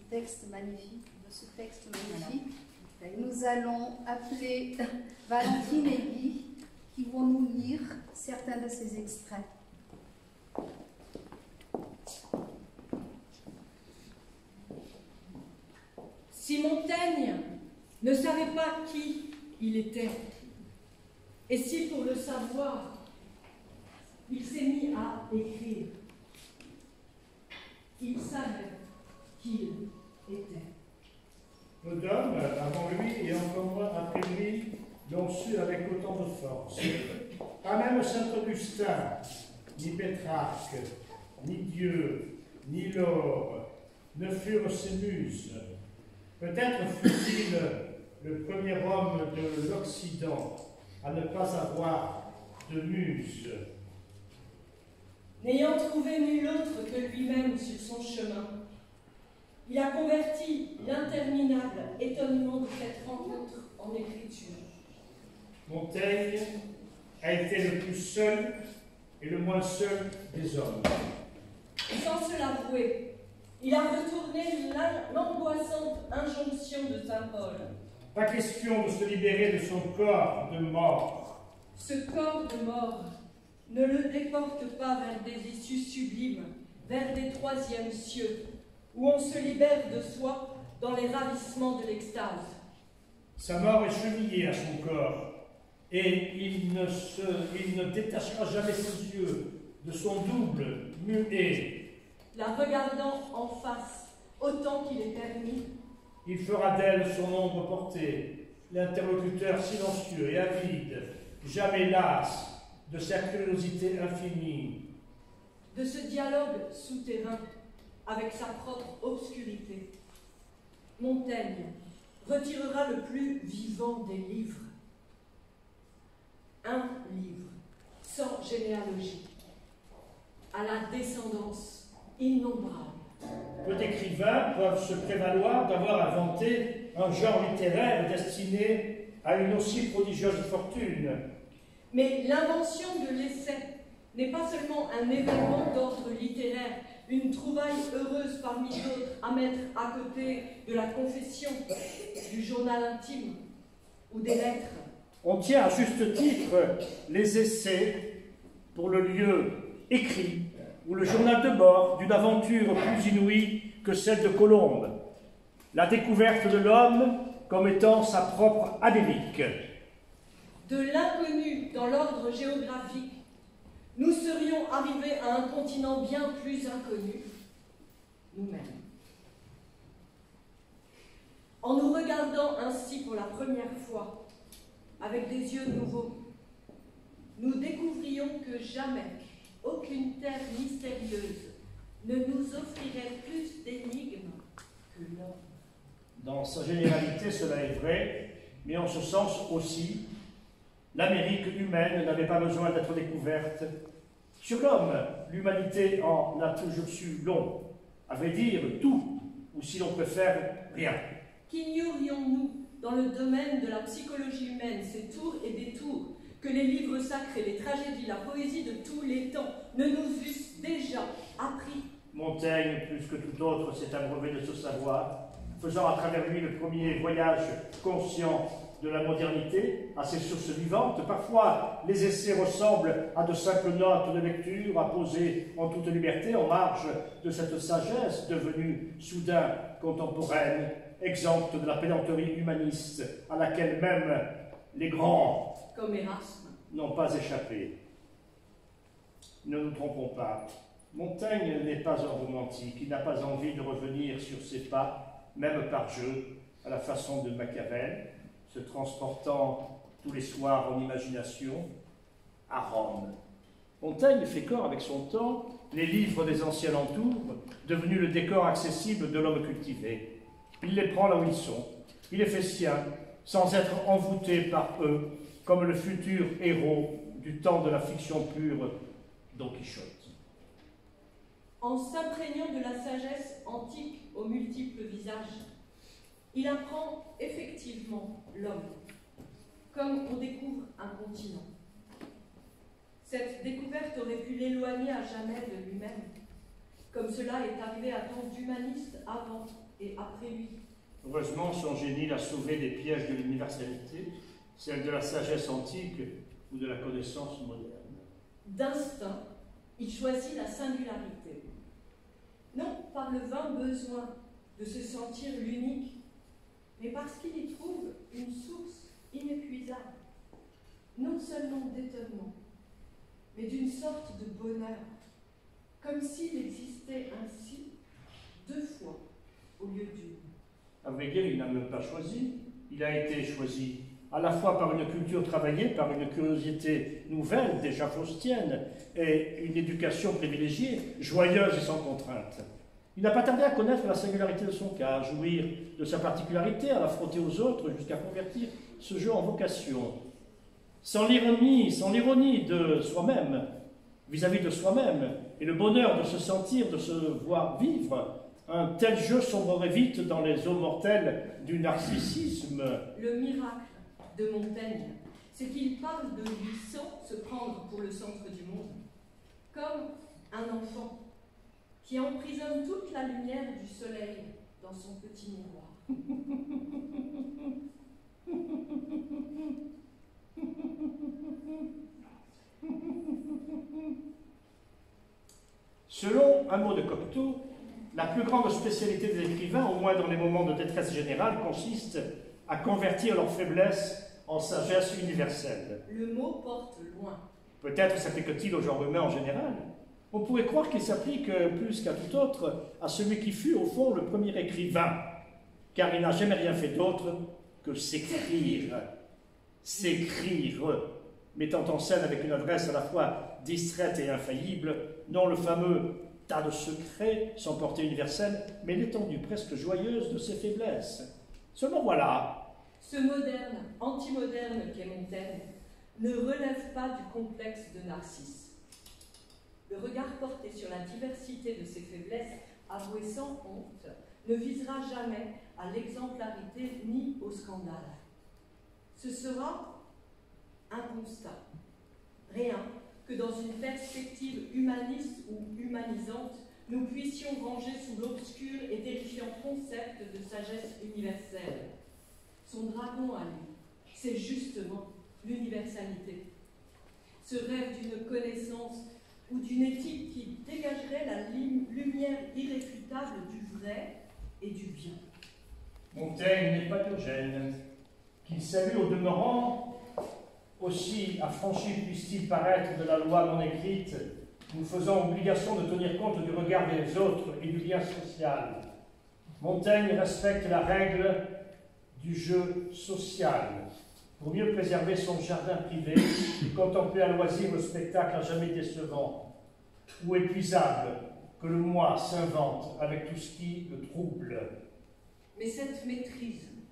texte magnifique, de ce texte magnifique. Nous allons appeler Valentine et Guy qui vont nous lire certains de ces extraits. Si Montaigne ne savait pas qui il était, et si pour le savoir, il s'est mis à écrire, il savait qui il était. Peu d'hommes, avant lui et encore moins après lui, l'ont su avec autant de force. Pas même Saint-Augustin, ni Pétrarque, ni Dieu, ni Laure ne furent ses muses. Peut-être fut-il le premier homme de l'Occident à ne pas avoir de muse. N'ayant trouvé nul autre que lui-même sur son chemin, il a converti l'interminable étonnement de cette rencontre en écriture. Montaigne a été le plus seul et le moins seul des hommes. Sans se l'avouer, il a retourné l'angoissante injonction de saint Paul. Pas question de se libérer de son corps de mort. Ce corps de mort ne le déporte pas vers des issues sublimes, vers des troisièmes cieux, où on se libère de soi dans les ravissements de l'extase. Sa mort est chevillée à son corps, et il ne détachera jamais ses yeux de son double muet. La regardant en face, autant qu'il est permis, il fera d'elle son ombre portée, l'interlocuteur silencieux et avide, jamais las de sa curiosité infinie. De ce dialogue souterrain avec sa propre obscurité, Montaigne retirera le plus vivant des livres. Un livre, sans généalogie, à la descendance innombrable. Peu d'écrivains peuvent se prévaloir d'avoir inventé un genre littéraire destiné à une aussi prodigieuse fortune. Mais l'invention de l'essai n'est pas seulement un événement d'ordre littéraire, une trouvaille heureuse parmi d'autres à mettre à côté de la confession, du journal intime ou des lettres. On tient à juste titre les essais pour le lieu écrit ou le journal de bord d'une aventure plus inouïe que celle de Colombe, la découverte de l'homme comme étant sa propre Amérique. De l'inconnu dans l'ordre géographique, nous serions arrivés à un continent bien plus inconnu, nous-mêmes. En nous regardant ainsi pour la première fois, avec des yeux nouveaux, nous découvrions que jamais aucune terre mystérieuse ne nous offrirait plus d'énigmes que l'homme. Dans sa généralité, cela est vrai, mais en ce sens aussi, l'Amérique humaine n'avait pas besoin d'être découverte. Sur l'homme, l'humanité en a toujours su long, à vrai dire tout, ou si l'on préfère, rien. Qu'ignorions-nous dans le domaine de la psychologie humaine ces tours et détours que les livres sacrés, les tragédies, la poésie de tous les temps ne nous eussent déjà appris? Montaigne, plus que tout autre, s'est abreuvé de ce savoir, faisant à travers lui le premier voyage conscient de la modernité à ses sources vivantes. Parfois, les essais ressemblent à de simples notes de lecture apposées en toute liberté en marge de cette sagesse devenue soudain contemporaine, exempte de la pédanterie humaniste à laquelle même les grands, comme Erasme, n'ont pas échappé. Ne nous trompons pas, Montaigne n'est pas un romantique, il n'a pas envie de revenir sur ses pas, même par jeu, à la façon de Machiavel, se transportant tous les soirs en imagination à Rome. Montaigne fait corps avec son temps, les livres des anciens l'entourent, devenus le décor accessible de l'homme cultivé. Il les prend là où ils sont, il les fait siens, sans être envoûté par eux, comme le futur héros du temps de la fiction pure, Don Quichotte. En s'imprégnant de la sagesse antique aux multiples visages, il apprend effectivement l'homme, comme on découvre un continent. Cette découverte aurait pu l'éloigner à jamais de lui-même, comme cela est arrivé à tant d'humanistes avant et après lui. Heureusement, son génie l'a sauvé des pièges de l'universalité, celle de la sagesse antique ou de la connaissance moderne. D'instinct, il choisit la singularité. Non par le vain besoin de se sentir l'unique, mais parce qu'il y trouve une source inépuisable, non seulement d'étonnement, mais d'une sorte de bonheur, comme s'il existait ainsi 2 fois au lieu d'une. À vrai dire, il n'a même pas choisi, il a été choisi à la fois par une culture travaillée, par une curiosité nouvelle, déjà faustienne, et une éducation privilégiée, joyeuse et sans contrainte. Il n'a pas tardé à connaître la singularité de son cas, à jouir de sa particularité, à la frotter aux autres, jusqu'à convertir ce jeu en vocation. Sans l'ironie de soi-même, vis-à-vis de soi-même, et le bonheur de se sentir, de se voir vivre, un tel jeu sombrerait vite dans les eaux mortelles du narcissisme. Le miracle de Montaigne, c'est qu'il parle de lui sans se prendre pour le centre du monde, comme un enfant qui emprisonne toute la lumière du soleil dans son petit miroir. Selon un mot de Cocteau, la plus grande spécialité des écrivains, au moins dans les moments de détresse générale, consiste à convertir leur faiblesse en sagesse universelle. Le mot porte loin. Peut-être s'applique-t-il au genre humain en général. On pourrait croire qu'il s'applique plus qu'à tout autre à celui qui fut, au fond, le premier écrivain, car il n'a jamais rien fait d'autre que s'écrire. S'écrire, mettant en scène avec une adresse à la fois distraite et infaillible, non le fameux tas de secrets sans portée universelle, mais l'étendue presque joyeuse de ses faiblesses. Seulement voilà. Ce moderne, anti-moderne qu'est Montaigne ne relève pas du complexe de Narcisse. Le regard porté sur la diversité de ses faiblesses, avoué sans honte, ne visera jamais à l'exemplarité ni au scandale. Ce sera un constat, rien que dans une perspective humaniste ou humanisante, nous puissions ranger sous l'obscur et terrifiant concept de sagesse universelle. Son dragon à lui, c'est justement l'universalité. Ce rêve d'une connaissance ou d'une éthique qui dégagerait la lumière irréfutable du vrai et du bien. Montaigne n'est pas Diogène, qu'il salue au demeurant, aussi affranchi puisse-t-il paraître de la loi non écrite, nous faisant obligation de tenir compte du regard des autres et du lien social. Montaigne respecte la règle du jeu social, pour mieux préserver son jardin privé et contempler à loisir le spectacle à jamais décevant ou épuisable que le moi s'invente avec tout ce qui le trouble. Mais cette maîtrise